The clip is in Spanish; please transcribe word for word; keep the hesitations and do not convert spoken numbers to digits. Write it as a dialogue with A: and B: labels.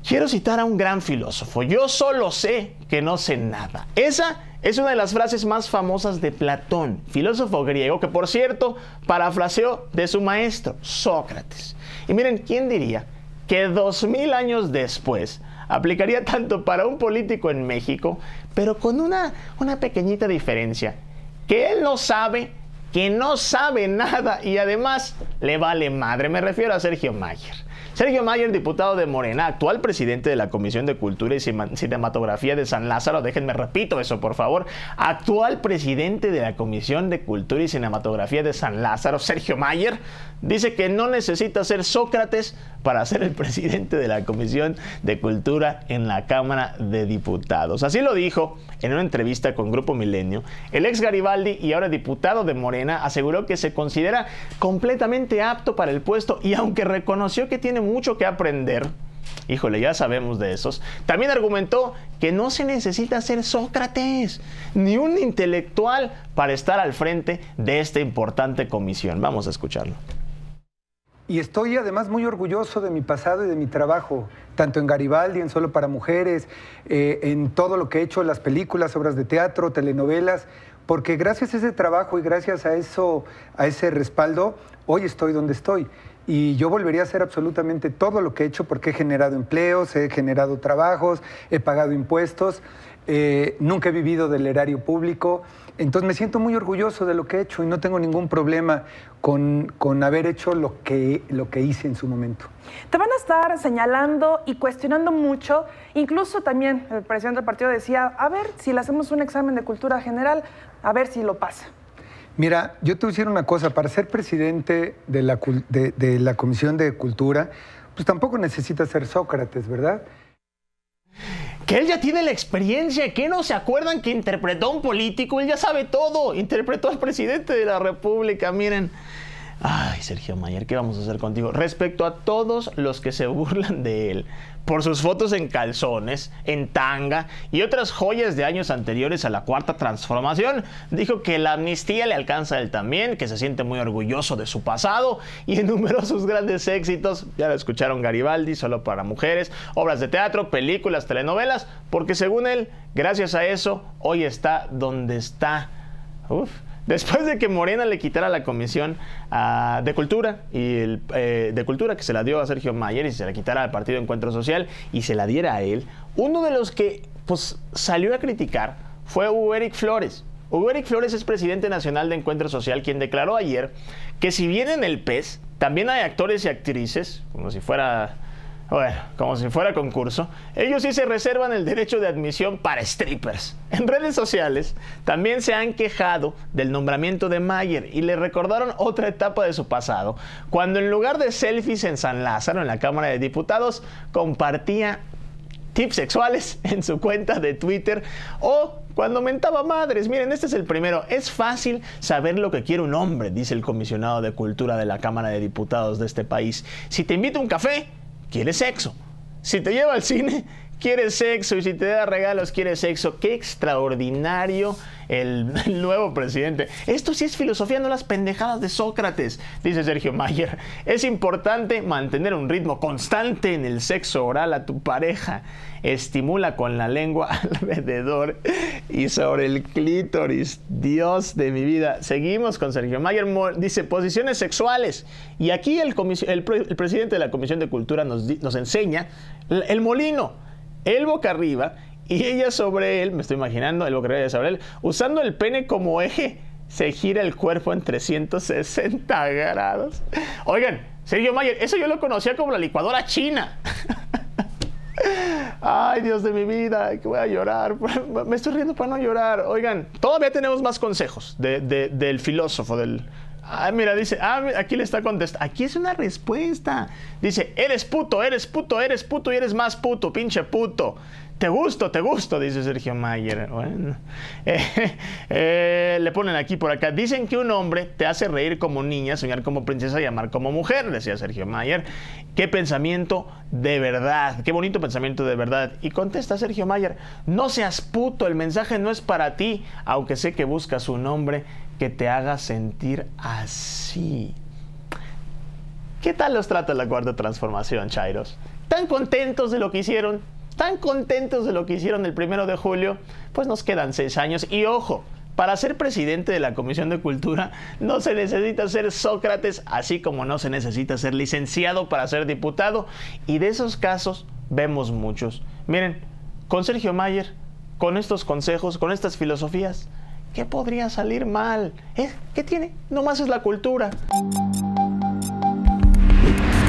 A: Quiero citar a un gran filósofo. Yo solo sé que no sé nada. Esa es una de las frases más famosas de Platón, filósofo griego que, por cierto, parafraseó de su maestro, Sócrates. Y miren, ¿quién diría que dos mil años después aplicaría tanto para un político en México, pero con una, una pequeñita diferencia? Que él no sabe, que no sabe nada y además le vale madre. Me refiero a Sergio Mayer. Sergio Mayer, diputado de Morena, actual presidente de la Comisión de Cultura y Cinematografía de San Lázaro, déjenme repito eso por favor, actual presidente de la Comisión de Cultura y Cinematografía de San Lázaro, Sergio Mayer, dice que no necesita ser Sócrates para ser el presidente de la Comisión de Cultura en la Cámara de Diputados. Así lo dijo en una entrevista con Grupo Milenio. El ex Garibaldi y ahora diputado de Morena aseguró que se considera completamente apto para el puesto y aunque reconoció que tiene mucho que aprender, híjole, ya sabemos de esos, también argumentó que no se necesita ser Sócrates ni un intelectual para estar al frente de esta importante comisión. Vamos a escucharlo.
B: Y estoy además muy orgulloso de mi pasado y de mi trabajo, tanto en Garibaldi, en Solo para Mujeres, eh, en todo lo que he hecho, las películas, obras de teatro, telenovelas, porque gracias a ese trabajo y gracias a eso, a ese respaldo, hoy estoy donde estoy. Y yo volvería a hacer absolutamente todo lo que he hecho porque he generado empleos, he generado trabajos, he pagado impuestos, eh, nunca he vivido del erario público. Entonces me siento muy orgulloso de lo que he hecho y no tengo ningún problema con, con haber hecho lo que, lo que hice en su momento.
C: Te van a estar señalando y cuestionando mucho. Incluso también el presidente del partido decía, a ver si le hacemos un examen de cultura general, a ver si lo pasa.
B: Mira, yo te voy a decir una cosa, para ser presidente de la, de, de la Comisión de Cultura, pues tampoco necesitas ser Sócrates, ¿verdad?
A: Que él ya tiene la experiencia, que no se acuerdan que interpretó a un político, él ya sabe todo, interpretó al presidente de la República, miren. Ay, Sergio Mayer, ¿qué vamos a hacer contigo? Respecto a todos los que se burlan de él por sus fotos en calzones, en tanga y otras joyas de años anteriores a la Cuarta Transformación, dijo que la amnistía le alcanza a él también, que se siente muy orgulloso de su pasado y enumeró sus grandes éxitos. Ya lo escucharon: Garibaldi, Solo para Mujeres, obras de teatro, películas, telenovelas, porque según él, gracias a eso, hoy está donde está. Uf. Después de que Morena le quitara la comisión uh, de cultura y el, eh, de cultura que se la dio a Sergio Mayer y se la quitara al Partido Encuentro Social y se la diera a él, uno de los que pues salió a criticar fue Hugo Eric Flores. Hugo Eric Flores es presidente nacional de Encuentro Social, quien declaró ayer que si bien en el P E S también hay actores y actrices, como si fuera... Bueno, como si fuera concurso, ellos sí se reservan el derecho de admisión para strippers. En redes sociales también se han quejado del nombramiento de Mayer y le recordaron otra etapa de su pasado, cuando en lugar de selfies en San Lázaro, en la Cámara de Diputados, compartía tips sexuales en su cuenta de Twitter o cuando mentaba madres. Miren, este es el primero. Es fácil saber lo que quiere un hombre, dice el comisionado de Cultura de la Cámara de Diputados de este país. Si te invita a un café, quieres sexo. Si te lleva al cine, quieres sexo. Y si te da regalos, quieres sexo. Qué extraordinario el, el nuevo presidente. Esto sí es filosofía, no las pendejadas de Sócrates, dice Sergio Mayer. Es importante mantener un ritmo constante en el sexo oral a tu pareja. Estimula con la lengua alrededor y sobre el clítoris. Dios de mi vida. Seguimos con Sergio Mayer. Dice posiciones sexuales. Y aquí el, el, el presidente de la Comisión de Cultura nos, nos enseña el, el molino. Él boca arriba y ella sobre él, me estoy imaginando, el boca arriba sobre él, usando el pene como eje, se gira el cuerpo en trescientos sesenta grados. Oigan, Sergio Mayer, eso yo lo conocía como la licuadora china. Ay, Dios de mi vida, que voy a llorar. Me estoy riendo para no llorar. Oigan, todavía tenemos más consejos de, de, del filósofo, del... Ah, mira, dice, ah, aquí le está contestando. Aquí es una respuesta. Dice, eres puto, eres puto, eres puto y eres más puto, pinche puto. Te gusto, te gusto, dice Sergio Mayer. Bueno, eh, eh, le ponen aquí por acá. Dicen que un hombre te hace reír como niña, soñar como princesa y amar como mujer, decía Sergio Mayer. Qué pensamiento de verdad, qué bonito pensamiento de verdad. Y contesta Sergio Mayer, no seas puto, el mensaje no es para ti, aunque sé que buscas un hombre que te haga sentir así. ¿Qué tal los trata la Cuarta Transformación, chairos? tan contentos de lo que hicieron, tan contentos de lo que hicieron el primero de julio, pues nos quedan seis años. Y ojo, para ser presidente de la Comisión de Cultura no se necesita ser Sócrates, así como no se necesita ser licenciado para ser diputado. Y de esos casos vemos muchos. Miren, con Sergio Mayer, con estos consejos, con estas filosofías, ¿qué podría salir mal? ¿Eh? ¿Qué tiene? Nomás es la cultura.